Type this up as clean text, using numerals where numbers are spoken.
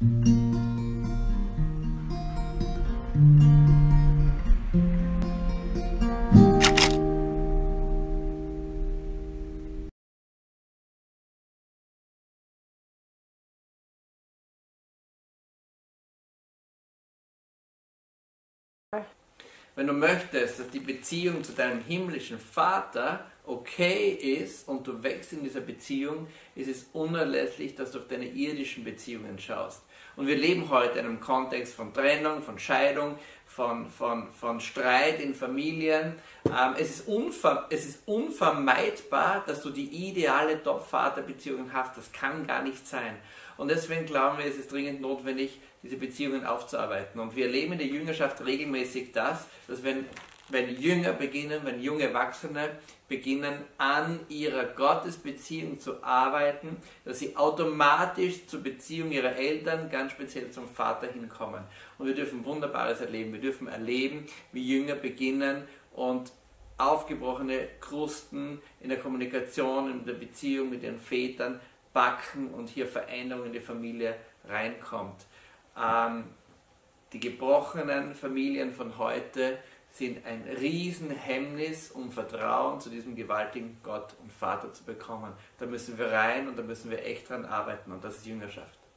Wenn du möchtest, dass die Beziehung zu deinem himmlischen Vater okay ist und du wächst in dieser Beziehung, ist es unerlässlich, dass du auf deine irdischen Beziehungen schaust. Und wir leben heute in einem Kontext von Trennung, von Scheidung, von Streit in Familien. Es ist unvermeidbar, dass du die ideale Top-Vater-Beziehung hast. Das kann gar nicht sein. Und deswegen glauben wir, es ist dringend notwendig, diese Beziehungen aufzuarbeiten. Und wir erleben in der Jüngerschaft regelmäßig das, dass wenn Jünger beginnen, wenn junge Erwachsene beginnen, an ihrer Gottesbeziehung zu arbeiten, dass sie automatisch zur Beziehung ihrer Eltern, ganz speziell zum Vater hinkommen. Und wir dürfen Wunderbares erleben. Wir dürfen erleben, wie Jünger beginnen und aufgebrochene Krusten in der Kommunikation, in der Beziehung mit ihren Vätern backen und hier Veränderung in die Familie reinkommt. Die gebrochenen Familien von heute sind ein Riesenhemmnis, um Vertrauen zu diesem gewaltigen Gott und Vater zu bekommen. Da müssen wir rein und da müssen wir echt dran arbeiten und das ist Jüngerschaft.